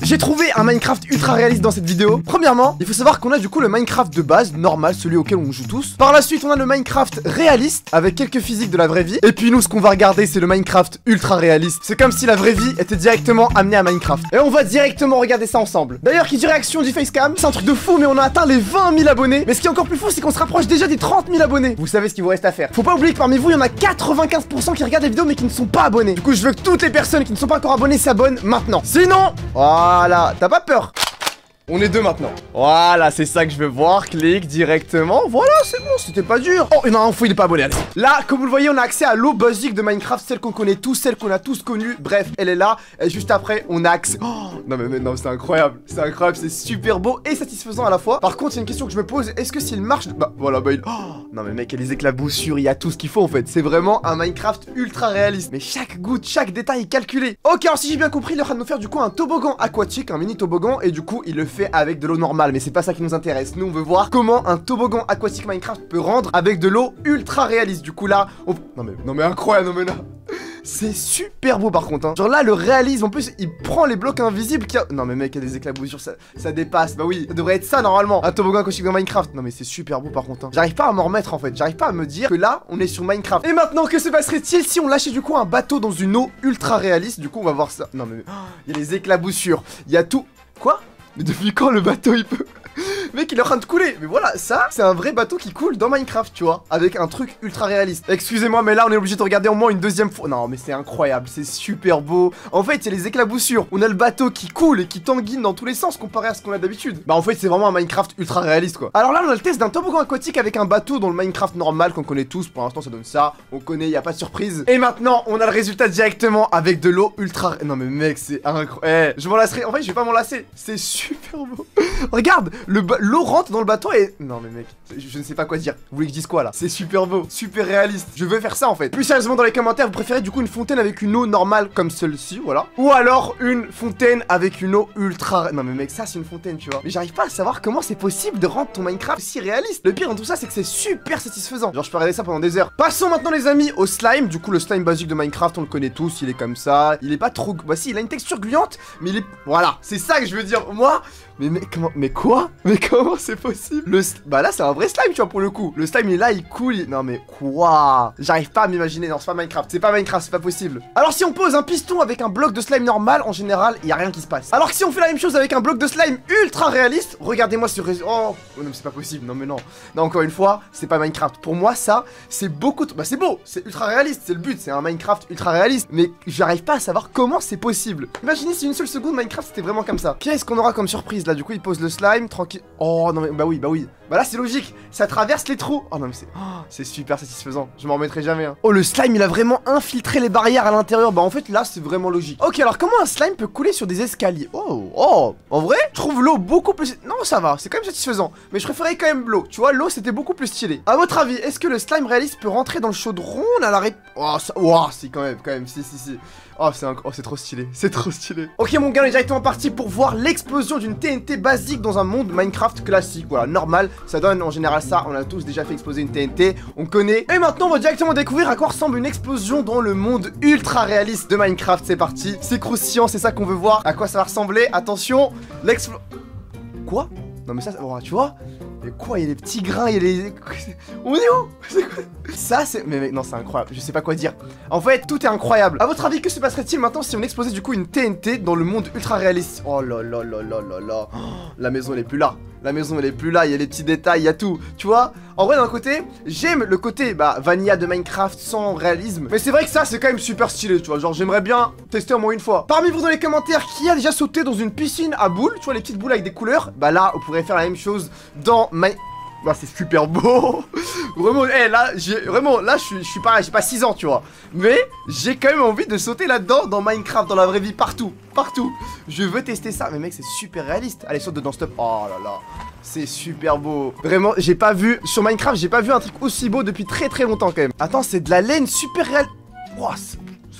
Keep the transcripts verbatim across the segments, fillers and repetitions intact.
J'ai trouvé un Minecraft ultra réaliste dans cette vidéo. Premièrement, il faut savoir qu'on a du coup le Minecraft de base, normal, celui auquel on joue tous. Par la suite, on a le Minecraft réaliste, avec quelques physiques de la vraie vie. Et puis nous, ce qu'on va regarder, c'est le Minecraft ultra réaliste. C'est comme si la vraie vie était directement amenée à Minecraft. Et on va directement regarder ça ensemble. D'ailleurs, qui dit réaction dit facecam, c'est un truc de fou, mais on a atteint les vingt mille abonnés. Mais ce qui est encore plus fou, c'est qu'on se rapproche déjà des trente mille abonnés. Vous savez ce qu'il vous reste à faire. Faut pas oublier que parmi vous, il y en a quatre-vingt-quinze pour cent qui regardent les vidéos mais qui ne sont pas abonnés. Du coup, je veux que toutes les personnes qui ne sont pas encore abonnées s'abonnent maintenant. Sinon, voilà, t'as pas peur. On est deux maintenant. Voilà, c'est ça que je veux voir. Clique directement. Voilà, c'est bon, c'était pas dur. Oh, il y en a un fou, il est pas abonné. Allez. Là, comme vous le voyez, on a accès à l'eau basique de Minecraft, celle qu'on connaît tous, celle qu'on a tous connue. Bref, elle est là. Et juste après, on a accès. Oh, non, mais, mais non, c'est incroyable. C'est incroyable, c'est super beau et satisfaisant à la fois. Par contre, il y a une question que je me pose. Est-ce que s'il marche. Bah, voilà, bah, il. Oh, non, mais mec, il y a les éclaboussures, il y a tout ce qu'il faut en fait. C'est vraiment un Minecraft ultra réaliste. Mais chaque goutte, chaque détail est calculé. Ok, alors si j'ai bien compris, il est en train de nous faire du coup un toboggan aquatique, un mini toboggan. Et du coup, il le fait avec de l'eau normale. Mais c'est pas ça qui nous intéresse. Nous on veut voir comment un toboggan aquatique Minecraft peut rendre avec de l'eau ultra réaliste. Du coup là on... Non mais, non mais incroyable, non mais là c'est super beau par contre hein. Genre là le réalisme en plus il prend les blocs invisibles qui a... Non mais mec il y a des éclaboussures, ça, ça dépasse. Bah oui ça devrait être ça normalement, un toboggan aquatique dans Minecraft. Non mais c'est super beau par contre hein. J'arrive pas à m'en remettre en fait. J'arrive pas à me dire que là on est sur Minecraft. Et maintenant que se passerait-il si on lâchait du coup un bateau dans une eau ultra réaliste? Du coup on va voir ça. Non mais il y a les éclaboussures, il y a tout. Quoi? Mais depuis quand le bateau il peut... Mec il est en train de couler. Mais voilà, ça c'est un vrai bateau qui coule dans Minecraft, tu vois, avec un truc ultra réaliste. Excusez-moi mais là on est obligé de regarder au moins une deuxième fois. Non mais c'est incroyable, c'est super beau. En fait il y a les éclaboussures, on a le bateau qui coule et qui tanguine dans tous les sens comparé à ce qu'on a d'habitude. Bah en fait c'est vraiment un Minecraft ultra réaliste quoi. Alors là on a le test d'un toboggan aquatique avec un bateau dans le Minecraft normal qu'on connaît tous. Pour l'instant ça donne ça, on connaît, il y a pas de surprise. Et maintenant on a le résultat directement avec de l'eau ultra... Non mais mec c'est incroyable. Eh, je m'en lasserai, en fait je vais pas m'en lasser. C'est super beau. Regarde, l'eau rentre dans le bateau et... Non mais mec, je, je ne sais pas quoi dire. Vous voulez que je dise quoi là? C'est super beau, super réaliste. Je veux faire ça en fait. Plus sérieusement dans les commentaires, vous préférez du coup une fontaine avec une eau normale comme celle-ci, voilà. Ou alors une fontaine avec une eau ultra... Non mais mec, ça c'est une fontaine, tu vois. Mais j'arrive pas à savoir comment c'est possible de rendre ton Minecraft si réaliste. Le pire dans tout ça, c'est que c'est super satisfaisant. Genre je peux regarder ça pendant des heures. Passons maintenant les amis au slime. Du coup le slime basique de Minecraft, on le connaît tous. Il est comme ça. Il est pas trop... Bah si, il a une texture gluante, mais il est... Voilà, c'est ça que je veux dire. Moi... Mais, mais comment... Mais quoi? Mais comment c'est possible? Le... Bah là c'est un vrai slime tu vois pour le coup. Le slime il est là, il coule, il... Non mais quoi? J'arrive pas à m'imaginer, non c'est pas Minecraft. C'est pas Minecraft, c'est pas possible. Alors si on pose un piston avec un bloc de slime normal, en général il y a rien qui se passe. Alors que si on fait la même chose avec un bloc de slime ultra réaliste, regardez-moi sur... Oh, oh non mais c'est pas possible, non mais non. Non encore une fois, c'est pas Minecraft. Pour moi ça, c'est beaucoup... Bah c'est beau, c'est ultra réaliste, c'est le but, c'est un Minecraft ultra réaliste. Mais j'arrive pas à savoir comment c'est possible. Imaginez si une seule seconde Minecraft c'était vraiment comme ça. Qu'est-ce qu'on aura comme surprise là? Du coup il pose le slime tranquille. Oh non mais bah oui bah oui. Bah là c'est logique, ça traverse les trous. Oh non mais c'est oh, c'est super satisfaisant. Je m'en remettrai jamais hein. Oh le slime il a vraiment infiltré les barrières à l'intérieur. Bah en fait là c'est vraiment logique. Ok alors comment un slime peut couler sur des escaliers? Oh oh. En vrai je trouve l'eau beaucoup plus... Non ça va, c'est quand même satisfaisant. Mais je préférais quand même l'eau. Tu vois l'eau c'était beaucoup plus stylé. À votre avis est-ce que le slime réaliste peut rentrer dans le chaudron? On a la ré... Oh ça... Oh si quand même quand même si si si. Oh c'est un... oh, c'est trop stylé, c'est trop stylé. Ok mon gars on est directement parti pour voir l'explosion d'une T N T basique dans un monde Minecraft classique. Voilà normal, ça donne en général ça. On a tous déjà fait exploser une T N T, on connaît. Et maintenant on va directement découvrir à quoi ressemble une explosion dans le monde ultra réaliste de Minecraft. C'est parti, c'est croustillant, c'est ça qu'on veut voir. À quoi ça va ressembler? Attention, l'explosion... Quoi? Non mais ça, oh, tu vois? Mais quoi? Il y a les petits grains, il y a les... On est où? C'est quoi? Ça c'est... Mais mec, non c'est incroyable, je sais pas quoi dire. En fait, tout est incroyable. À votre avis, que se passerait-il maintenant si on explosait du coup une T N T dans le monde ultra réaliste? Oh là là là là là là. Oh, la maison elle est plus là. La maison elle est plus là, il y a les petits détails, il y a tout. Tu vois? En vrai d'un côté, j'aime le côté bah vanilla de Minecraft sans réalisme. Mais c'est vrai que ça c'est quand même super stylé, tu vois. Genre j'aimerais bien tester au moins une fois. Parmi vous dans les commentaires, qui a déjà sauté dans une piscine à boules? Tu vois les petites boules avec des couleurs? Bah là, on pourrait faire la même chose dans My... Bah c'est super beau. Vraiment, hé hey, là, j'ai vraiment, là je suis, je suis pareil, j'ai pas six ans tu vois. Mais j'ai quand même envie de sauter là-dedans dans Minecraft, dans la vraie vie, partout, partout. Je veux tester ça, mais mec c'est super réaliste. Allez saute dedans, stop. Oh là là, c'est super beau. Vraiment, j'ai pas vu, sur Minecraft, j'ai pas vu un truc aussi beau depuis très très longtemps quand même. Attends, c'est de la laine super réelle. Wow,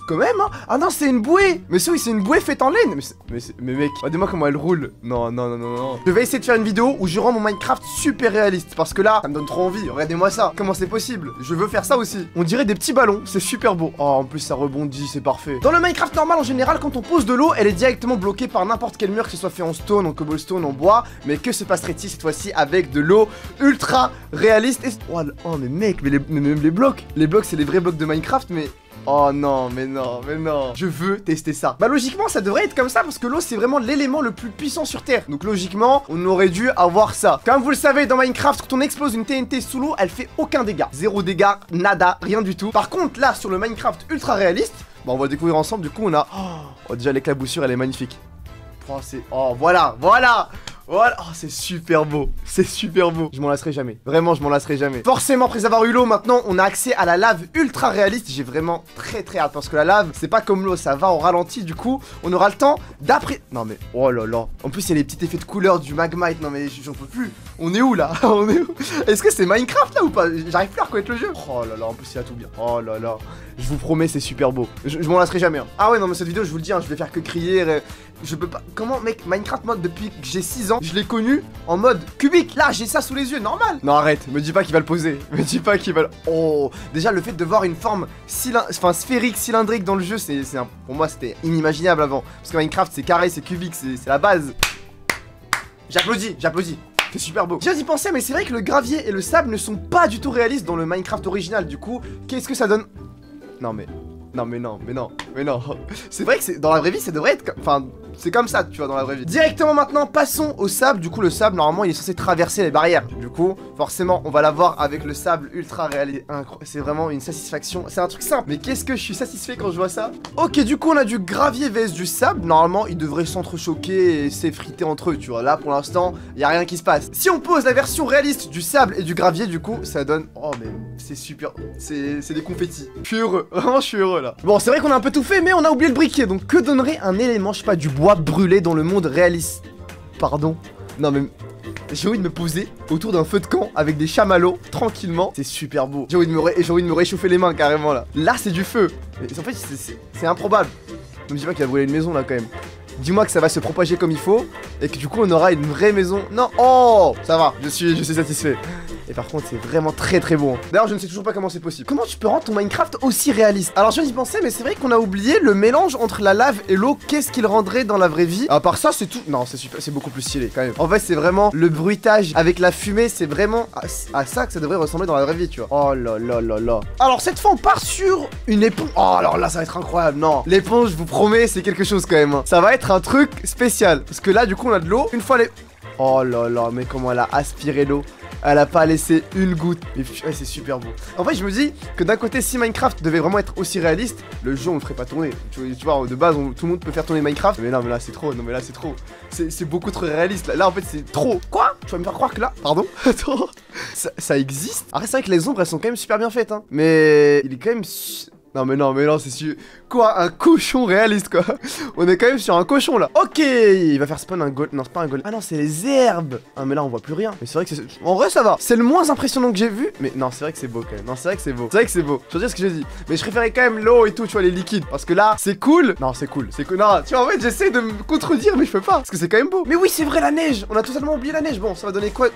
quand même hein. Ah non, c'est une bouée. Mais oui, c'est une bouée faite en laine. Mais, mais, mais mec, regardez-moi comment elle roule. Non, non, non, non, non. Je vais essayer de faire une vidéo où je rends mon Minecraft super réaliste. Parce que là, ça me donne trop envie. Regardez-moi ça. Comment c'est possible? Je veux faire ça aussi. On dirait des petits ballons. C'est super beau. Oh, en plus, ça rebondit. C'est parfait. Dans le Minecraft normal, en général, quand on pose de l'eau, elle est directement bloquée par n'importe quel mur, que ce soit fait en stone, en cobblestone, en bois. Mais que se passerait-il cette fois-ci avec de l'eau ultra réaliste et... oh, oh, mais mec, mais, les, mais même les blocs. Les blocs, c'est les vrais blocs de Minecraft, mais... oh non, mais non, mais non. Je veux tester ça. Bah logiquement, ça devrait être comme ça parce que l'eau, c'est vraiment l'élément le plus puissant sur Terre. Donc logiquement, on aurait dû avoir ça. Comme vous le savez, dans Minecraft, quand on explose une T N T sous l'eau, elle fait aucun dégât. Zéro dégât, nada, rien du tout. Par contre, là, sur le Minecraft ultra réaliste, bah on va découvrir ensemble. Du coup, on a... oh, déjà l'éclaboussure, elle est magnifique. Oh, c'est... oh, voilà, voilà. Voilà, oh, c'est super beau, c'est super beau. Je m'en lasserai jamais, vraiment je m'en lasserai jamais. Forcément, après avoir eu l'eau, maintenant on a accès à la lave ultra réaliste. J'ai vraiment très très hâte parce que la lave, c'est pas comme l'eau, ça va au ralenti. Du coup, on aura le temps d'après... non mais, oh là là. En plus, il y a les petits effets de couleur du magmite. Non mais j'en peux plus. On est où là? On est où? Est-ce que c'est Minecraft là ou pas? J'arrive plus à reconnaître le jeu. Oh là là, en plus il y a tout bien. Oh là là. Je vous promets, c'est super beau. Je, je m'en lasserai jamais hein. Ah ouais, non mais cette vidéo, je vous le dis, hein, je vais faire que crier. Je peux pas... comment mec, Minecraft mode depuis que j'ai six ans, je l'ai connu en mode cubique. Là, j'ai ça sous les yeux, normal. Non, arrête, me dis pas qu'il va le poser. Me dis pas qu'il va le... oh, déjà le fait de voir une forme cylin... enfin sphérique, cylindrique dans le jeu, c'est un... pour moi c'était inimaginable avant. Parce que Minecraft c'est carré, c'est cubique, c'est la base. J'applaudis, j'applaudis. C'est super beau. J'ai d'y penser, mais c'est vrai que le gravier et le sable ne sont pas du tout réalistes dans le Minecraft original. Du coup, qu'est-ce que ça donne? Non mais... non mais non, mais non, mais non. C'est vrai que c'est dans la vraie vie, ça devrait être... enfin, c'est comme ça, tu vois, dans la vraie vie. Directement maintenant, passons au sable. Du coup, le sable, normalement, il est censé traverser les barrières. Du coup, forcément, on va l'avoir avec le sable ultra réalisé. C'est vraiment une satisfaction. C'est un truc simple. Mais qu'est-ce que je suis satisfait quand je vois ça? Ok, du coup, on a du gravier vs du sable. Normalement, ils devraient s'entrechoquer et s'effriter entre eux, tu vois. Là, pour l'instant, il y a rien qui se passe. Si on pose la version réaliste du sable et du gravier, du coup, ça donne... oh, mais c'est super... c'est des confettis. Je suis heureux. Vraiment, je suis heureux, là. Bon, c'est vrai qu'on a un peu tout fait, mais on a oublié le briquet. Donc, que donnerait un élément, je sais pas, du bois brûlé dans le monde réaliste? Pardon? Non, mais... j'ai envie de me poser autour d'un feu de camp avec des chamallows, tranquillement. C'est super beau. J'ai envie, de me ré... envie de me réchauffer les mains, carrément, là. Là, c'est du feu. Mais en fait, c'est improbable. Ne me dis pas qu'il a brûlé une maison, là, quand même. Dis-moi que ça va se propager comme il faut et que du coup on aura une vraie maison. Non, oh, ça va, je suis, je suis satisfait. Et par contre c'est vraiment très très beau hein. D'ailleurs je ne sais toujours pas comment c'est possible. Comment tu peux rendre ton Minecraft aussi réaliste? Alors je viens d'y penser, mais c'est vrai qu'on a oublié le mélange entre la lave et l'eau. Qu'est-ce qu'il rendrait dans la vraie vie? À part ça c'est tout. Non, c'est super, c'est beaucoup plus stylé quand même. En fait c'est vraiment le bruitage avec la fumée. C'est vraiment à, à ça que ça devrait ressembler dans la vraie vie, tu vois. Oh là là là là. Alors cette fois on part sur une éponge. Oh alors là ça va être incroyable. Non, l'éponge, je vous promets, c'est quelque chose quand même hein. Ça va être un truc spécial. Parce que là du coup on a de l'eau. Une fois les... oh là là, mais comment elle a aspiré l'eau. Elle a pas laissé une goutte. Mais ouais, c'est super beau. En fait je me dis que d'un côté si Minecraft devait vraiment être aussi réaliste, le jeu on le ferait pas tourner. Tu vois, tu vois de base on, tout le monde peut faire tourner Minecraft. Mais non mais là c'est trop, non mais là c'est trop. C'est beaucoup trop réaliste. Là, là en fait c'est trop. Quoi? Tu vas me faire croire que là... pardon. ça, ça existe. Après c'est vrai que les ombres elles sont quand même super bien faites hein. Mais il est quand même... non mais non mais non c'est sûr. Quoi? Un cochon réaliste quoi. On est quand même sur un cochon là. Ok, il va faire spawn un golem. Non c'est pas un golem. Ah non c'est les herbes. Ah mais là on voit plus rien. Mais c'est vrai que c'est... en vrai ça va. C'est le moins impressionnant que j'ai vu. Mais non c'est vrai que c'est beau quand même. Non c'est vrai que c'est beau. C'est vrai que c'est beau. Je veux dire ce que j'ai dit. Mais je préférais quand même l'eau et tout, tu vois, les liquides. Parce que là c'est cool. Non c'est cool. C'est cool. Non tu vois en fait j'essaie de me contredire mais je peux pas. Parce que c'est quand même beau. Mais oui c'est vrai la neige. On a totalement oublié la neige. Bon ça va donner quoi?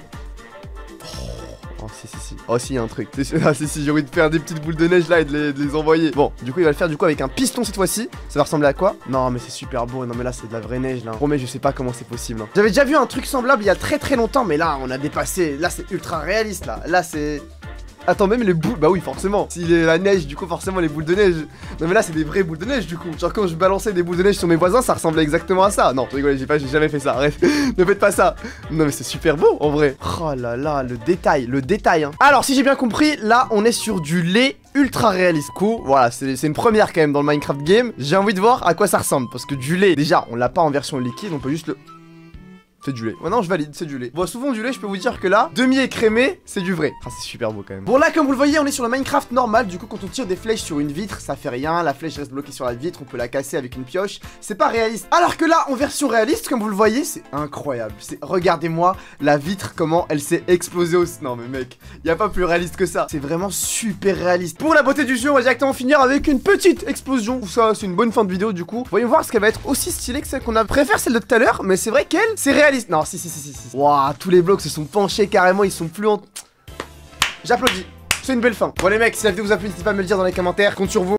Oh si si si. Oh si, y a un truc. Ah si si, j'ai envie de faire des petites boules de neige là et de les, de les envoyer. Bon, du coup il va le faire du coup avec un piston cette fois-ci. Ça va ressembler à quoi? Non mais c'est super beau. Non mais là c'est de la vraie neige là. Bon mais je sais pas comment c'est possible hein. J'avais déjà vu un truc semblable il y a très très longtemps. Mais là on a dépassé. Là c'est ultra réaliste là. Là c'est... attends, même les boules, bah oui forcément. S'il est la neige, du coup forcément les boules de neige. Non mais là c'est des vraies boules de neige du coup. Genre quand je balançais des boules de neige sur mes voisins, ça ressemblait exactement à ça. Non, rigolez, j'ai pas, j'ai jamais fait ça, arrête. Ne faites pas ça. Non mais c'est super beau en vrai. Oh là là, le détail, le détail hein. Alors si j'ai bien compris, là on est sur du lait ultra réaliste. Coup, voilà, c'est une première quand même dans le Minecraft game. J'ai envie de voir à quoi ça ressemble. Parce que du lait, déjà on l'a pas en version liquide, on peut juste le... C'est du lait. Ouais, non, je valide, c'est du lait. Bon, souvent du lait, je peux vous dire que là, demi-écrémé, c'est du vrai. Ah, c'est super beau quand même. Bon, là, comme vous le voyez, on est sur le Minecraft normal. Du coup, quand on tire des flèches sur une vitre, ça fait rien. La flèche reste bloquée sur la vitre, on peut la casser avec une pioche. C'est pas réaliste. Alors que là, en version réaliste, comme vous le voyez, c'est incroyable. C'est, regardez-moi la vitre, comment elle s'est explosée au... Non, mais mec, y a pas plus réaliste que ça. C'est vraiment super réaliste. Pour la beauté du jeu, on va directement finir avec une petite explosion. Ça, c'est une bonne fin de vidéo, du coup. Voyons voir ce qu'elle va être aussi stylée que celle qu'on a. Je préfère celle de tout à l'heure, mais c'est vrai qu'elle, c'est réaliste. Non, si, si, si, si, si. Waouh, tous les blocs se sont penchés carrément, ils sont plus en... J'applaudis. C'est une belle fin. Bon les mecs, si la vidéo vous a plu, n'hésitez pas à me le dire dans les commentaires. Compte sur vous.